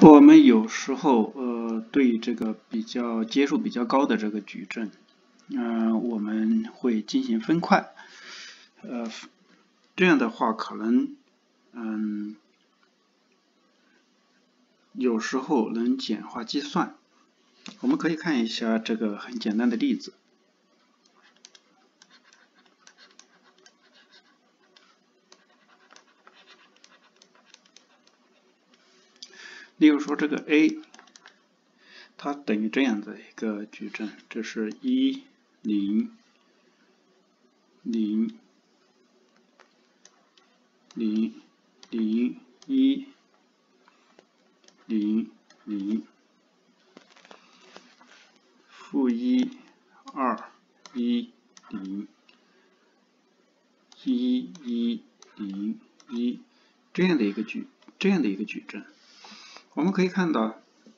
我们有时候对这个接数比较高的这个矩阵，我们会进行分块，这样的话可能有时候能简化计算。我们可以看一下这个很简单的例子。例如说这个 a， 它等于这样的一个矩阵，这是1 0 0 0 0 1 0 0负1 2 1 0 1 1 0 1这样的一个矩阵。我们可以看到，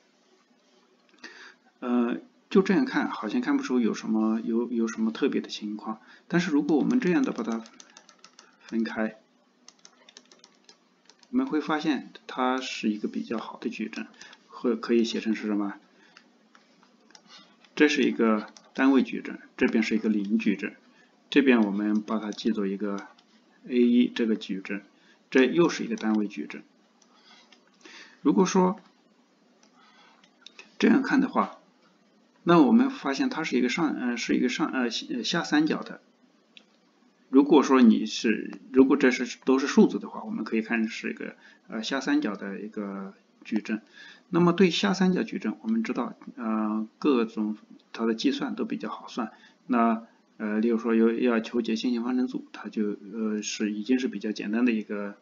就这样看好像看不出有什么特别的情况，但是如果我们这样的把它分开，我们会发现它是一个比较好的矩阵，可以写成是什么？这是一个单位矩阵，这边是一个零矩阵，这边我们把它记作一个 A1 这个矩阵，这又是一个单位矩阵。如果说这样看的话，那我们发现它是一个下三角的。如果这都是数字的话，我们可以看是一个下三角的一个矩阵。那么对下三角矩阵，我们知道各种它的计算都比较好算。那例如说要求解线性方程组，它就已经是比较简单的一个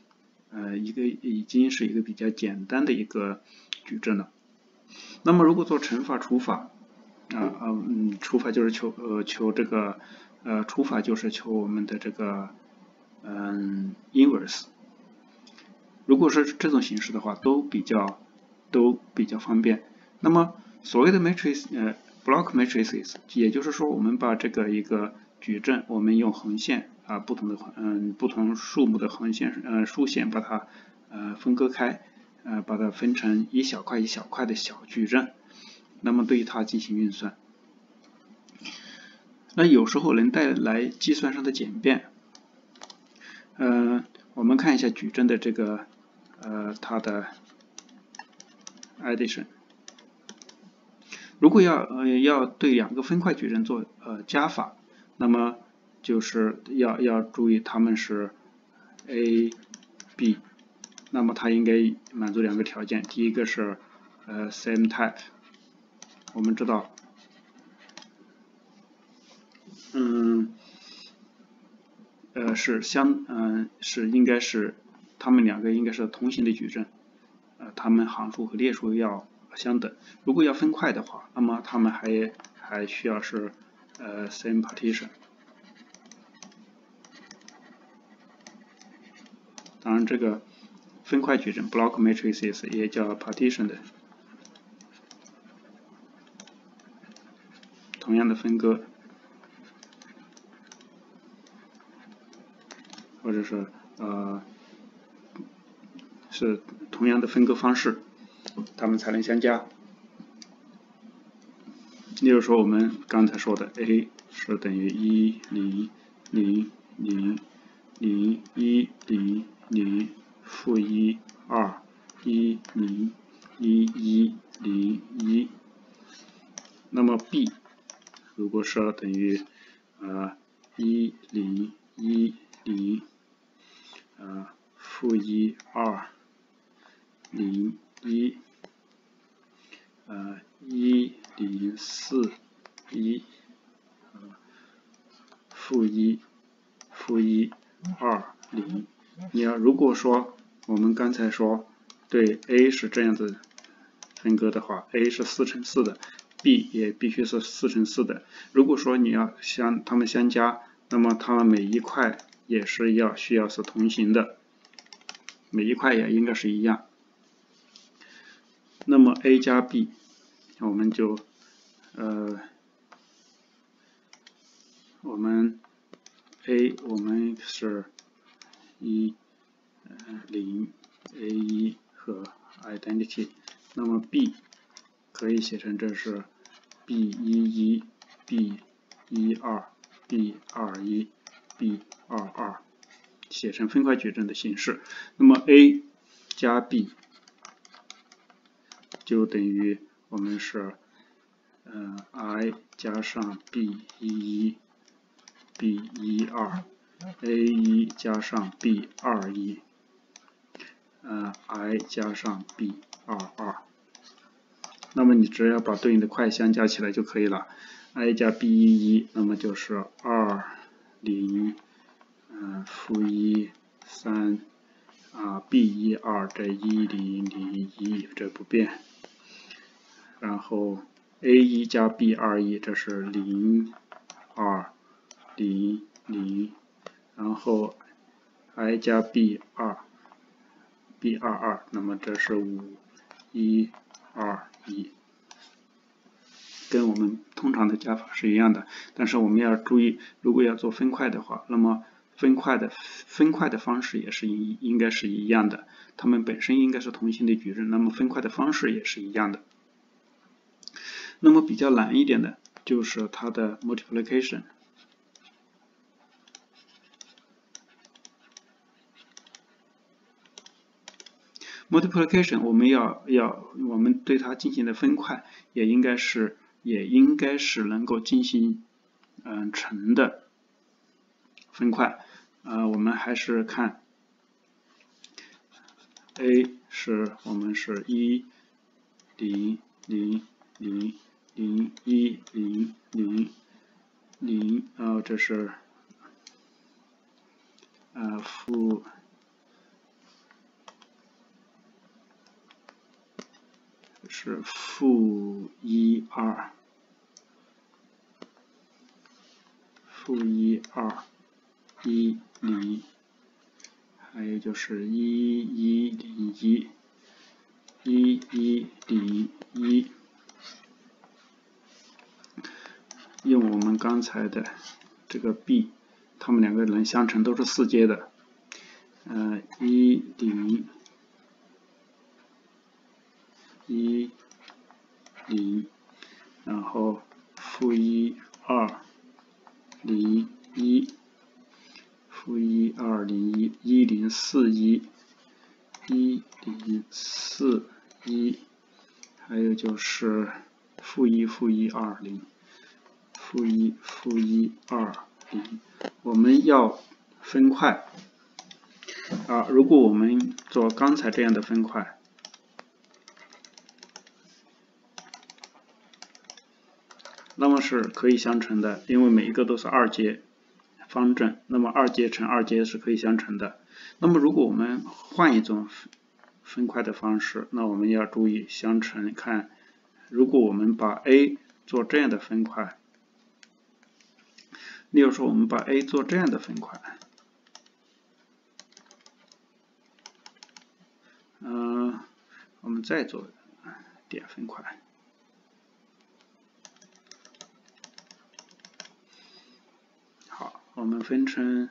比较简单的一个矩阵了。那么如果做乘法除法，除法就是求这个除法就是求我们的这个inverse。如果是这种形式的话，都比较方便。那么所谓的 block matrices， 也就是说我们把这个一个矩阵，我们用横线不同数目的横线竖线把它分割开，把它分成一小块一小块的小矩阵，那么对于它进行运算。那有时候能带来计算上的简便。我们看一下矩阵的这个它的 addition。如果要对两个分块矩阵做加法，那么就是要注意它们是 A、B， 那么它应该满足两个条件，第一个是same type， 我们知道应该是它们两个应该是同形的矩阵，它们行数和列数要相等。如果要分块的话，那么它们还需要是same partition。当然，这个分块矩阵 block matrices 也叫 partition 的，同样的分割，或者是是同样的分割方式，它们才能相加。例如说我们刚才说的 A 是等于1 0 0 0 0 1 0 0负1 2 1 0 1 1 0 1，那么 B 如果是等于1 0 1 0负1 2 0 11 0 4 1负1 2 0。如果说我们刚才说对 A 是这样子分割的话， A 是4乘4的， B 也必须是4乘4的。如果说你要它们相加，那么它们每一块也是需要是同形的，每一块也应该是一样。那么 A 加 B， 我们就我们 A 我们是1 0 A1 和 identity， 那么 b 可以写成这是 b11 b12 b21 b22， 写成分块矩阵的形式。那么 a 加 b 就等于我们是i 加上 b11 b12 a1 加上 b21 i 加上 b22， 那么你只要把对应的块相加起来就可以了。i 加 b11， 那么就是20负13b12这1001这不变，然后 a1 加 b21 这是0 2 0 0，然后 i 加 b22， 那么这是5 1 2 1，跟我们通常的加法是一样的，但是我们要注意，如果要做分块的话，那么分块的方式也是应该是一样的，它们本身应该是同心的矩阵，那么分块的方式也是一样的。那么比较难一点的就是它的 multiplication。multiplication 我们对它进行的分块也应该是能够进行乘的分块。我们还是看 a 我们是1 0 0 0 0 1 0 0 0， 然后这是负1 2负1 2 1 0， 还有就是1 1 0 1 1 1 0 1，用我们刚才的这个 b， 它们两个能相乘都是4阶的，1 0 1 0， 然后负1 2 0 1， 负1 2 0 1 1 0 4 1 1 0 4 1， 还有就是负1 2 0， 负1 2 0。我们要分块如果我们做刚才这样的分块，那么是可以相乘的，因为每一个都是2阶方阵，那么2阶乘2阶是可以相乘的。那么如果我们换一种分块的方式，那我们要注意相乘。看，如果我们把 a 做这样的分块，例如说我们把 a 做这样的分块，我们再做点分块。好，我们分成，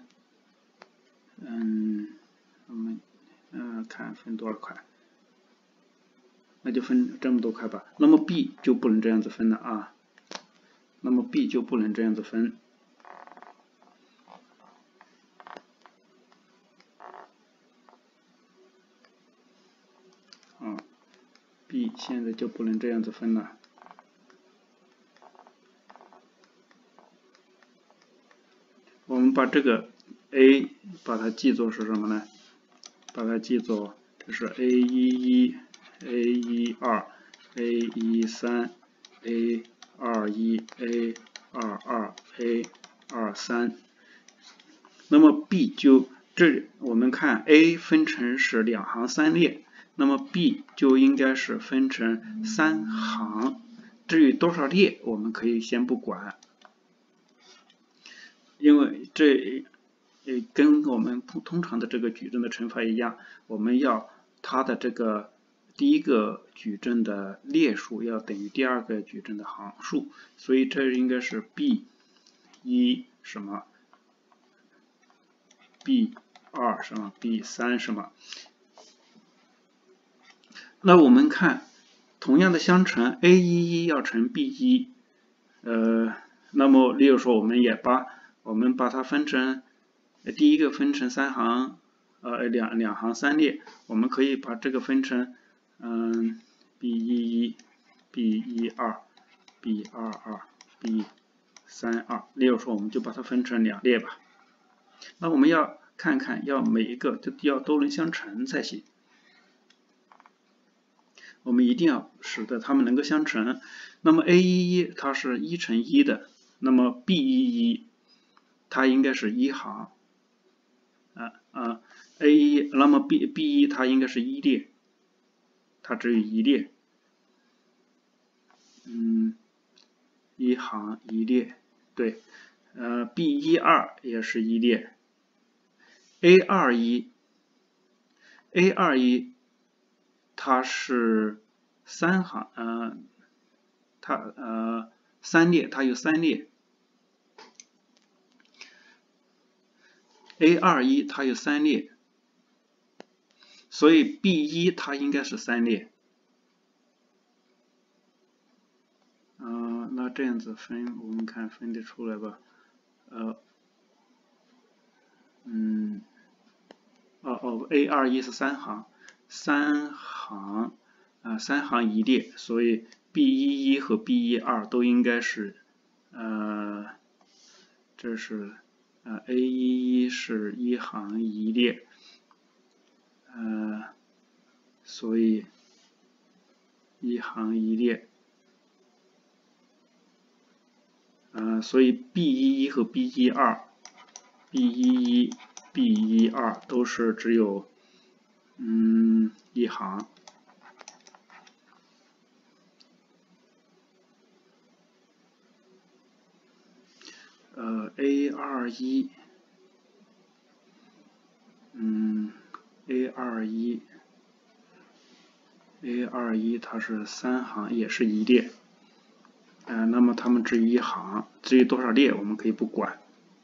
我们看分多少块，那就分这么多块吧。那么 b 就不能这样子分了啊，那么 b 就不能这样子分。b 现在就不能这样子分了。我们把这个 a 把它记作是什么呢？把它记作这是 a11 a12 a13 a21 a22 a23。那么 b 就我们看 a 分成是2行3列，那么 b 就应该是分成3行。至于多少列，我们可以先不管，因为这跟我们通常的这个矩阵的乘法一样，我们要它的这个第一个矩阵的列数要等于第二个矩阵的行数，所以这应该是 b1 什么 b2 什么 b3 什么。 那我们看同样的相乘 A11 要乘 B1，那么例如说我们把它分成第一个分成三行，两行三列，我们可以把这个分成B11、B12、B22、B32，例如说我们就把它分成两列吧。那我们要看看，要每一个都能相乘才行。我们一定要使得它们能够相乘。那么 A11 它是1乘1的，那么 B11 它应该是一行，A1 那么 B1 它应该是一列，它只有一列，一行一列，对，B12 也是一列。A21 它是三行，三列，它有三列。A21 它有三列，所以 B1 它应该是三列。那这样子分，我们看分得出来吧？A21 是三行，三行一列，所以 B11 和 B12 都应该是这是A11 是一行一列，所以一行一列，所以 B11 和 B12 都是只有一行。A21 它是三行，也是一列，那么它们只有一行，至于多少列我们可以不管。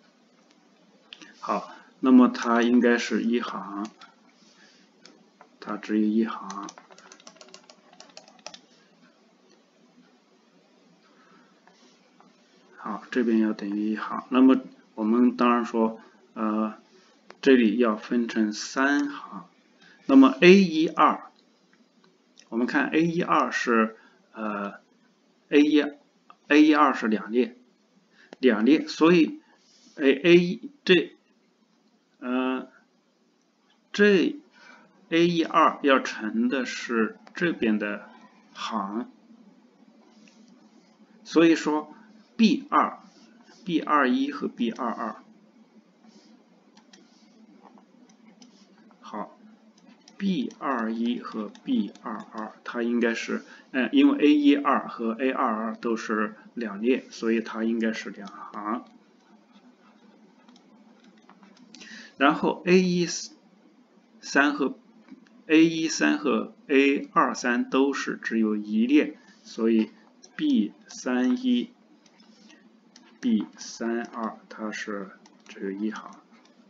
好，那么它应该是一行，它只有一行。好，这边要等于一行，那么我们当然说，这里要分成三行。那么 A12， 我们看 A12 是A12 是两列，所以这 A12 要乘的是这边的行，所以说 B21 和 B22， 好 ，B21 和 B22 它应该是，因为 A12 和 A22 都是两列，所以它应该是两行。然后 A13 和 A23 都是只有一列，所以 B31、B32 它是只有一行。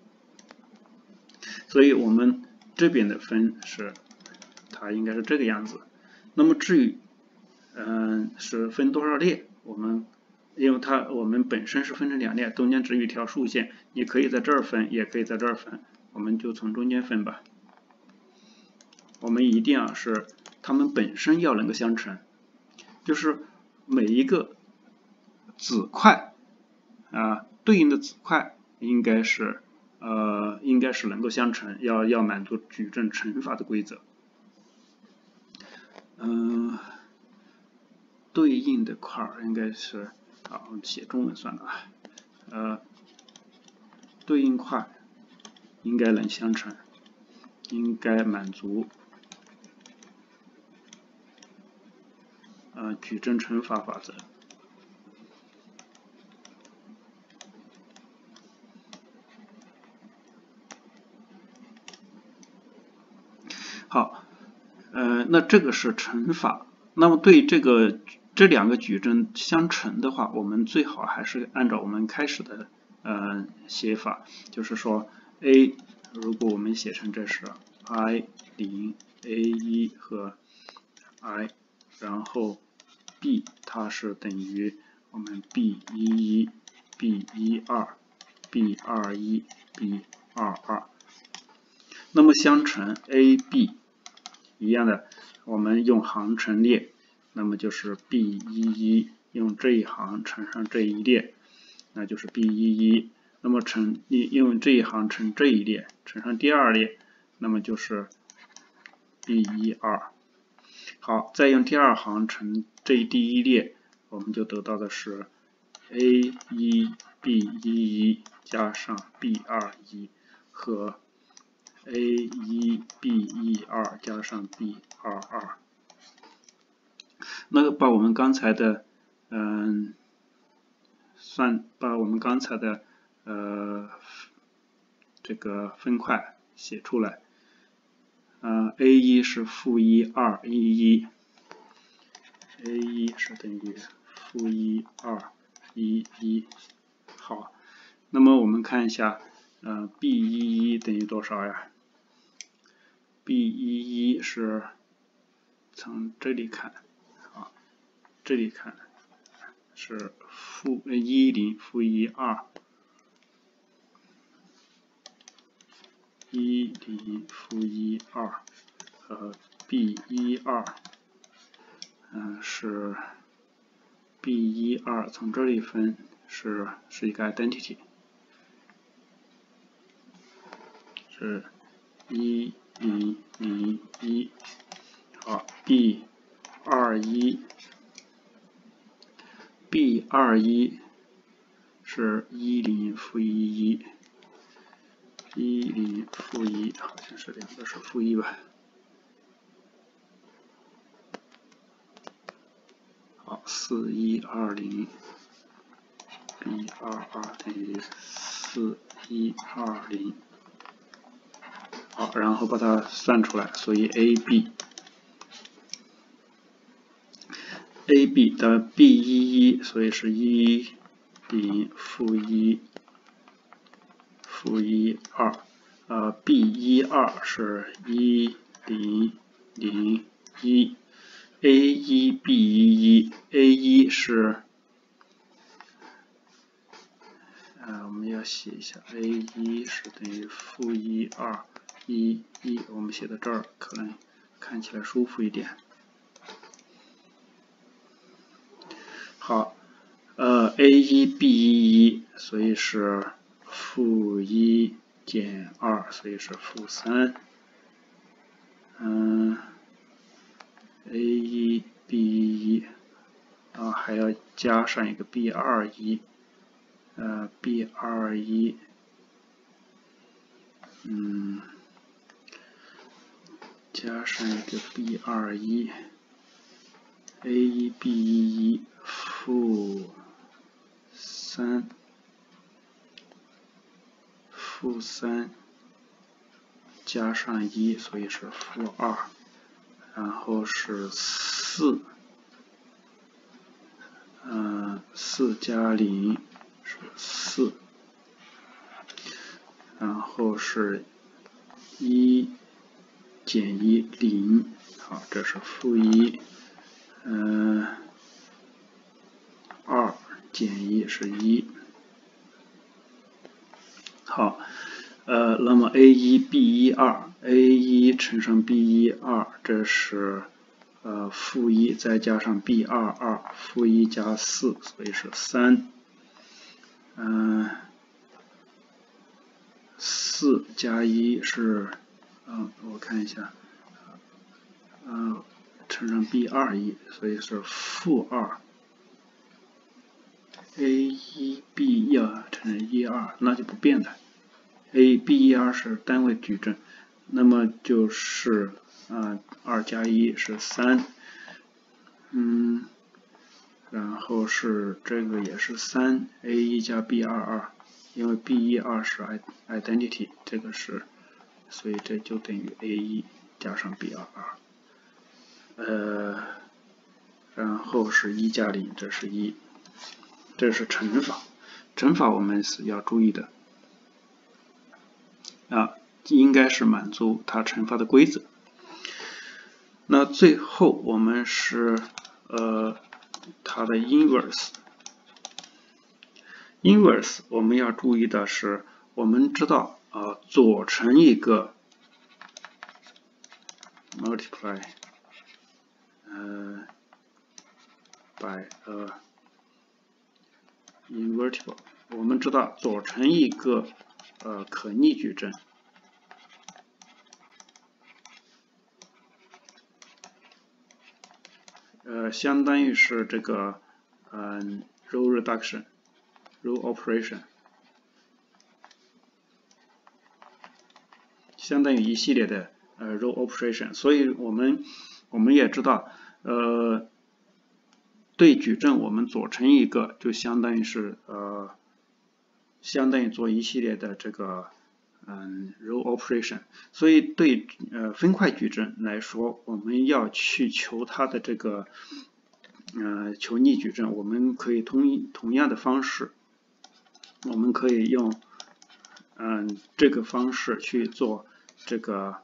所以我们这边的分是，它应该是这个样子。那么至于是分多少列，因为我们本身是分成两列，中间只有一条竖线，你可以在这儿分，也可以在这儿分，我们就从中间分吧。我们一定要是它们本身要能够相乘，就是每一个子块对应的子块应该是能够相乘，要满足矩阵乘法的规则。对应的块应该是，我们写中文算了对应块应该能相乘，应该满足矩阵乘法法则。好，那这个是乘法。那么对这两个矩阵相乘的话，我们最好还是按照我们开始的写法，就是说 A 如果我们写成这是 I0、A1 和 i， 然后 b 它是等于我们 b11、b12、b21、b22。那么相乘 a、b 一样的，我们用行陈列，那么就是 b11 用这一行乘上这一列，那就是 b11。那么用这一行乘这一列，乘上第二列，那么就是 b12。好，再用第二行乘这第一列，我们就得到的是 a1 b11 加上 b21 和 a1 b12 加上 b22。那把我们刚才的这个分块写出来。a1 是-1 2 1 1，a1 是等于-1 2 1 1。好，那么我们看一下b11 等于多少呀？ b11 是从这里看啊，这里看是-10 -1 2 10 -1 2和 b12 是 b12 从这里分是一个 identity， 是10 0 1。好 b21 是10 -1 10 -1， 好像是两个是-1吧。好，4120 b22 等于4120。好，然后把它算出来，所以 AB 的 B11， 所以是10 -1 -2， B12 是10 0 1。A1 B11 A1 是我们要写一下 A1 是等于-1 2 1 1，我们写到这儿可能看起来舒服一点。好，A1 B11 所以是-1 减2，所以是-3。A1 B11 还要加上一个 B21， B21 加上一个 B21 A1 B11 -3加上1，所以是-2，然后是4，4加0是4，然后是1减1 0，好，这是-1，2减1是1。好，那么 A1 B12 A1 乘上 B12， 这是-1再加上 B22 -1加4，所以是3。4加1是我看一下，乘上 B21， 所以是-2。A1 B12 乘12，那就不变的。A B12 是单位矩阵，那么就是2加1是3，然后是这个也是3 A1 加 B22， 因为 B12 是 identity， 这个是，所以这就等于 A1 加上 B22，然后是1加0，这是1，这是乘法。乘法我们是要注意的应该是满足它乘法的规则。 那最后我们是它的 inverse 我们要注意的是，我们知道左乘一个 multiply by a invertible， 我们知道左乘一个可逆矩阵。相当于是这个row reduction、row operation， 相当于一系列的row operation。所以我们也知道，对矩阵我们左乘一个，就相当于是相当于做一系列的这个row operation。所以对分块矩阵来说，我们要去求它的这个求逆矩阵，我们可以同样的方式，我们可以用这个方式去做这个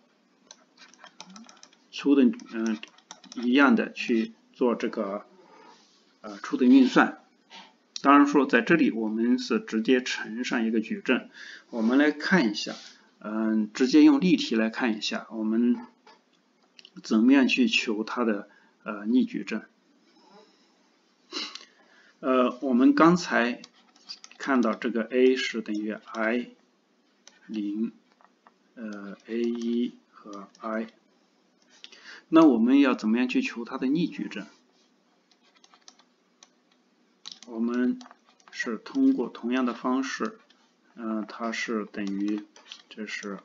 初等一样的去做这个初等运算。当然说在这里我们是直接乘上一个矩阵。我们来看一下，直接用例题来看一下，我们怎么样去求它的逆矩阵。我们刚才看到这个 a 是等于 i0，a1 和 i， 那我们要怎么样去求它的逆矩阵？我们是通过同样的方式，它是等于，这是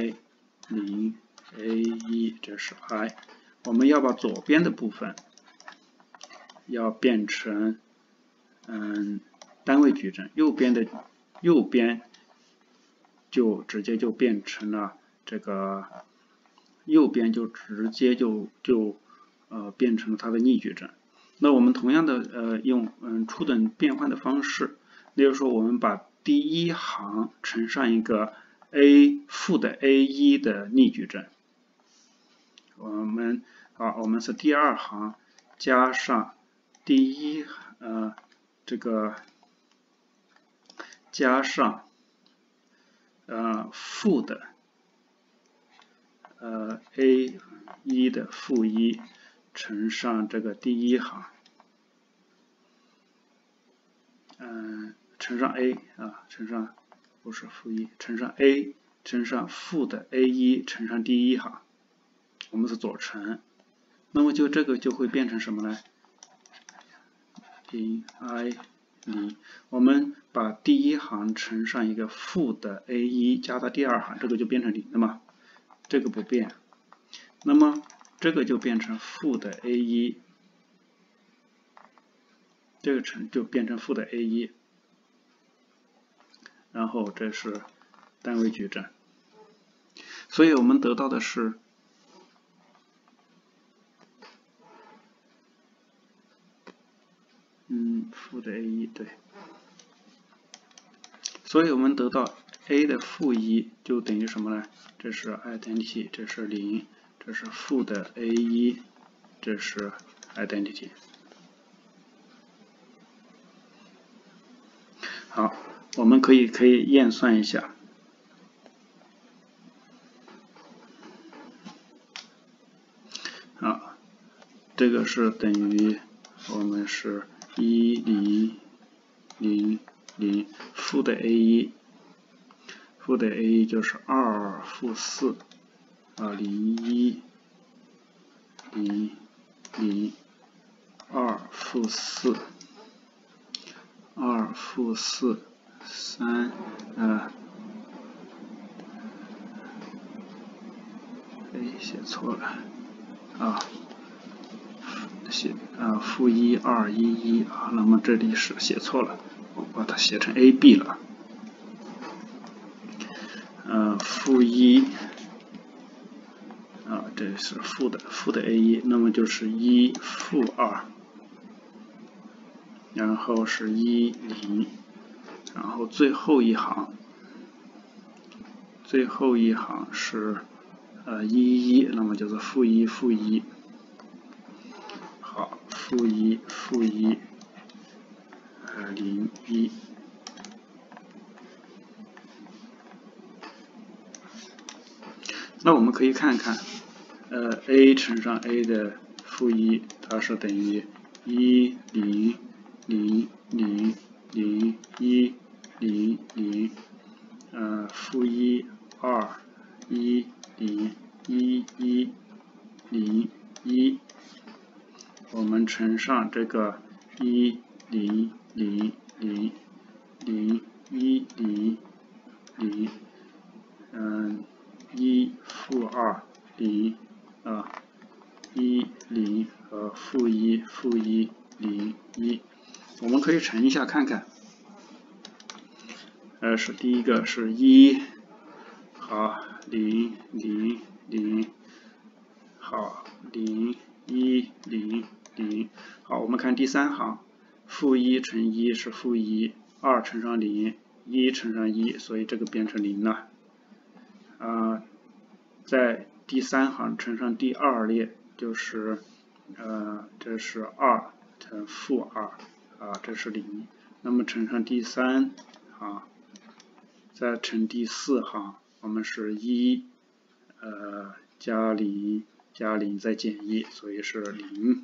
i0，a1， 这是 i， 我们要把左边的部分要变成单位矩阵，右边就直接就变成了这个，右边就直接就变成了它的逆矩阵。那我们同样的用初等变换的方式，例如说我们把第一行乘上一个 a 负的 a1 的逆矩阵，我们是第二行加上第一这个加上负的a1 的负1乘上这个第一行，乘上 a 乘上不是负1，乘上 a 乘上负的 a1 乘上第一行，我们是左乘，那么就这个就会变成什么呢？i0，我们把第一行乘上一个负的 a1 加到第二行，这个就变成0了嘛，这个不变。那么这个就变成负的 a1， 这个就变成负的 a1， 然后这是单位矩阵。所以我们得到的是负的 a1， 对。所以我们得到 a 的负1就等于什么呢？这是 identity， 这是0，这是负的 a1， 这是 identity。好，我们可以验算一下。这个是等于我们是1000负的 a1， 负的 a1 就是2负40100 2负4 2负4 3写错了负1 211那么这里是写错了，我把它写成 AB 了。负1这是负的 a1， 那么就是1负2，然后是10，然后最后一行是11，那么就是负1负1。 负1 0 1。那我们可以看看，a 乘上 a 的负1，它是等于1 0 0 0 0 1 0 0，负1 2 1 0 1 1 0 1，我们乘上这个1 0 0 0 0 1 0 0。1负2 0 1 0和负1 0 1，我们可以乘一下看看。是第一个是1，好0 0 0，好0 1 0 0，好，我们看第三行，负1乘1是负1， 2乘上0， 1乘上1，所以这个变成0了。在第三行乘上第二列，就是这是2乘负2，这是0。那么乘上第三行，再乘第四行，我们是1加0加0再减1，所以是0。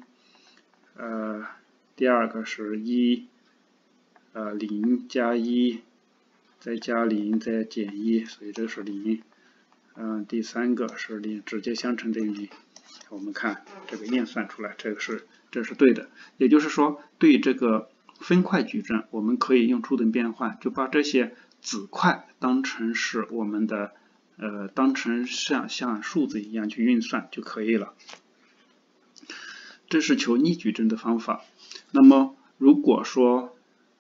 第二个是1 0加1再加0再减1，所以这是0。第三个是0，直接相乘等于0。我们看这个验算出来，这是对的。也就是说，对这个分块矩阵，我们可以用初等变换，就把这些子块当成是我们的当成像数字一样去运算就可以了。这是求逆矩阵的方法。那么如果说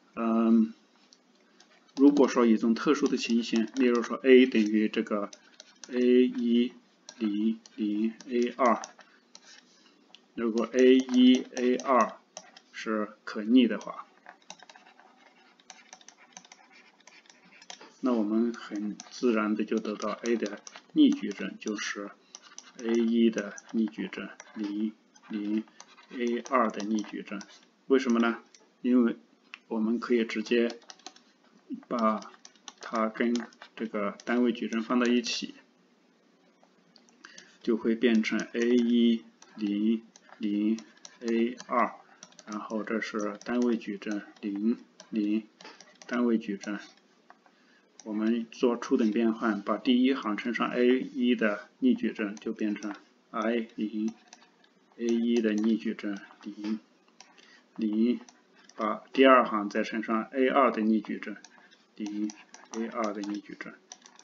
一种特殊的情形，例如说 a 等于这个 a1 0 0 a2， 如果 a1 a2 是可逆的话，那我们很自然的就得到 a 的逆矩阵就是 a1 的逆矩阵0 0 a2 的逆矩阵。为什么呢？因为我们可以直接把它跟这个单位矩阵放到一起，就会变成 a1 0 0 a2， 然后这是单位矩阵0 0单位矩阵。我们做初等变换，把第一行乘上 a1 的逆矩阵，就变成 i 0 a1 的逆矩阵0 0，把第二行再乘上 a2 的逆矩阵0 a2 的逆矩阵，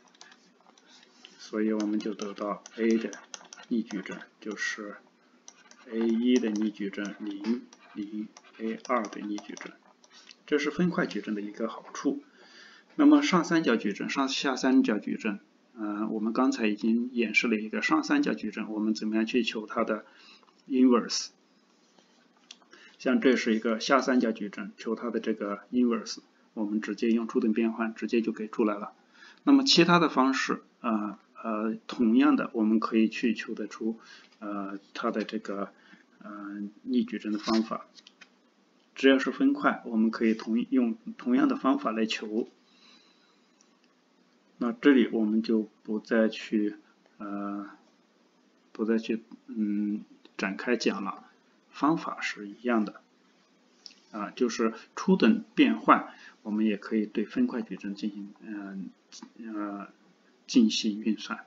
所以我们就得到 a 的逆矩阵就是 a1 的逆矩阵0 0 a2 的逆矩阵。这是分块矩阵的一个好处。那么上三角矩阵、上下三角矩阵，我们刚才已经演示了一个上三角矩阵，我们怎么样去求它的 inverse。像这是一个下三角矩阵，求它的这个 inverse， 我们直接用初等变换，直接就给出来了。那么其他的方式，同样的，我们可以去求得出它的这个逆矩阵的方法。只要是分块，我们可以用同样的方法来求。那这里我们就不再去展开讲了，方法是一样的就是初等变换，我们也可以对分块矩阵进行运算。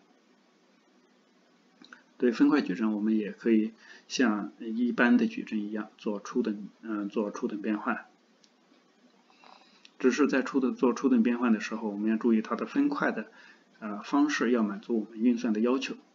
对分块矩阵，我们也可以像一般的矩阵一样做初等变换。只是在做初等变换的时候，我们要注意它的分块的方式要满足我们运算的要求。